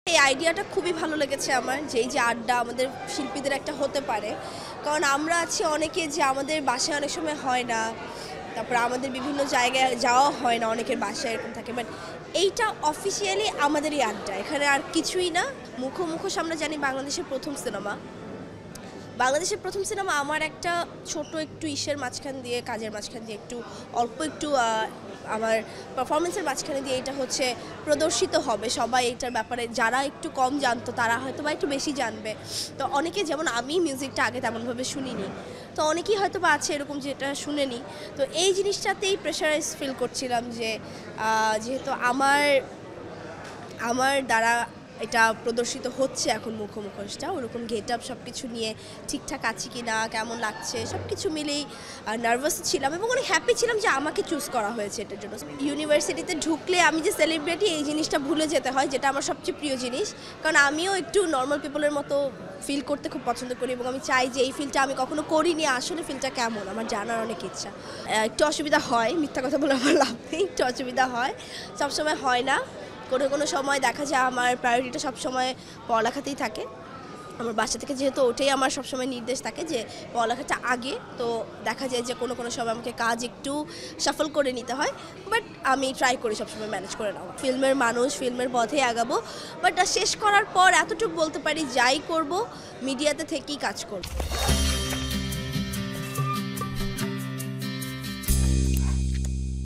এই আইডিয়াটা খুবই ভালো লেগেছে আমার, যে এই যে আড্ডা আমাদের শিল্পীদের একটা হতে পারে। কারণ আমরা আছি অনেকে যে আমাদের বাসায় অনেক সময় হয় না, তারপর আমাদের বিভিন্ন জায়গায় যাওয়া হয় না, অনেকের বাসায় এরকম থাকে। বাট এইটা অফিসিয়ালি আমাদেরই আড্ডা, এখানে আর কিছুই না। মুখোমুখোশ আমরা জানি বাংলাদেশের প্রথম সিনেমা। আমার একটা ছোট একটু ইসের মাঝখান দিয়ে, কাজের মাঝখান দিয়ে একটু অল্প একটু আমার পারফরমেন্সের মাঝখানে দিয়ে এটা হচ্ছে প্রদর্শিত হবে। সবাই এটার ব্যাপারে যারা একটু কম জানতো তারা হয়তো বা একটু বেশি জানবে। তো অনেকে, যেমন আমি মিউজিকটা আগে তেমনভাবে শুনিনি, তো অনেকেই হয়তো বা আছে এরকম যেটা শুনেনি। তো এই জিনিসটাতেই প্রেশারাইজ ফিল করছিলাম যে যেহেতু আমার দ্বারা এটা প্রদর্শিত হচ্ছে এখন মুখোমুখোশটা, ওরকম গেট আপ সব কিছু নিয়ে ঠিকঠাক আছে কি না, কেমন লাগছে, সব কিছু মিলেই নার্ভাস ছিলাম এবং অনেক হ্যাপি ছিলাম যে আমাকে চুজ করা হয়েছে এটার জন্য। ইউনিভার্সিটিতে ঢুকলে আমি যে সেলিব্রিটি এই জিনিসটা ভুলে যেতে হয়, যেটা আমার সবচেয়ে প্রিয় জিনিস। কারণ আমিও একটু নর্মাল পিপলের মতো ফিল করতে খুব পছন্দ করি এবং আমি চাই যে এই ফিলটা আমি কখনো করিনি, আসলে ফিলটা কেমন আমার জানার অনেক ইচ্ছা। একটু অসুবিধা হয়, মিথ্যা কথা বলে আমার লাভ নেই, একটু অসুবিধা হয়, সবসময় হয় না। কোনো সময় দেখা যায় আমার প্রায়োরিটিটা সবসময় পড়ালেখাতেই থাকে। আমার বাসা থেকে যেহেতু ওটাই আমার সবসময় নির্দেশ থাকে যে পড়ালেখাটা আগে, তো দেখা যায় যে কোনো সময় আমাকে কাজ একটু শাফল করে নিতে হয়। বাট আমি ট্রাই করি সবসময় ম্যানেজ করে নেওয়া। ফিল্মের মানুষ, ফিল্মের পথে আগাবো। বাট শেষ করার পর এতটুকু বলতে পারি, যাই করব মিডিয়াতে থেকেই কাজ করব।